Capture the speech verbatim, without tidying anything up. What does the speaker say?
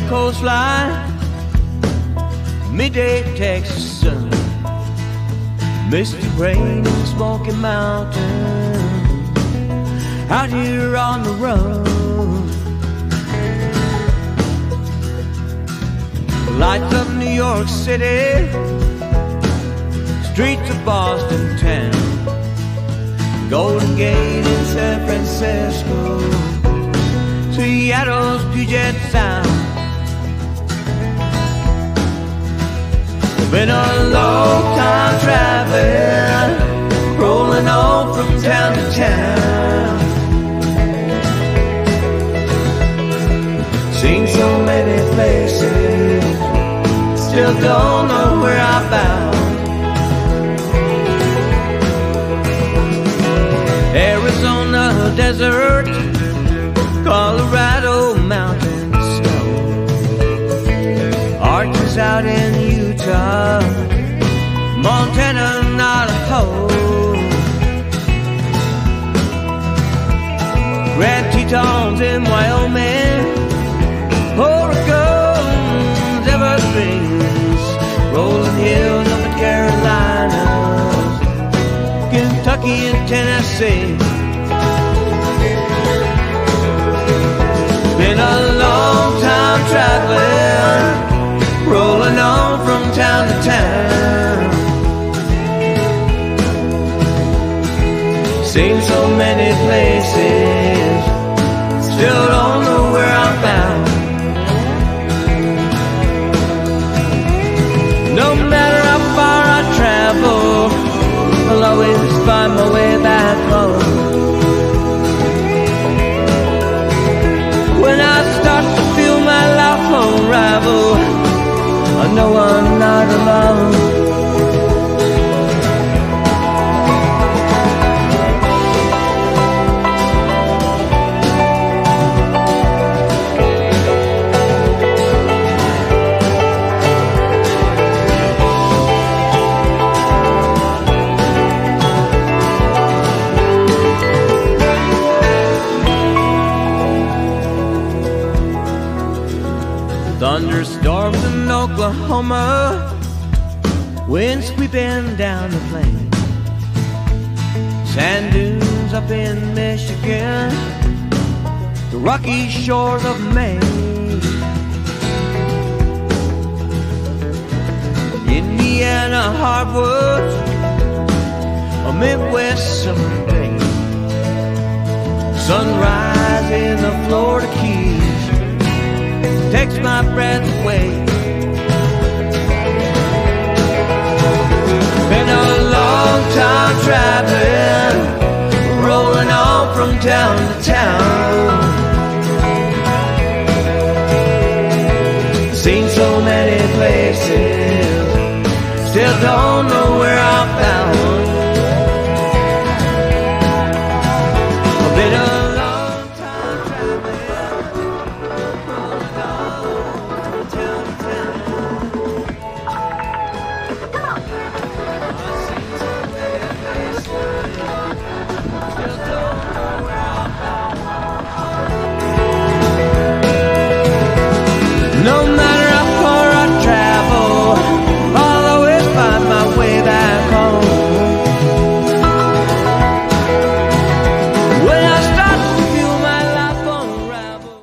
coastline, midday Texas sun, misty rain in Smoky Mountain, out here on the run. Lights of New York City, streets of Boston town, Golden Gate in San Francisco, Seattle's Puget Sound. Been a long time traveling, rolling on from town to town. Seen so many places, still don't know where I'm bound. Arizona desert, Colorado mountain snow, Arches out in Utah, Montana, Navajo, Grand Tetons in Wyoming, Oregon's Everglades, rolling hills up in Carolinas, Kentucky and Tennessee. Been a long time traveling, rolling on from town to town. Seen so many places, still don't know where I'm bound. No matter how far I travel, I'll always find my way back home. When I start to feel my life unravel, I know I'm not alone. Thunderstorms in Oklahoma, wind sweeping down the plain, sand dunes up in Michigan, the rocky shores of Maine, Indiana hardwoods, a Midwest summer day, sunrise in the Florida Keys takes my breath away. Been a long time traveling, rolling on from town to town. Seen so many places, still don't know where I'm bound.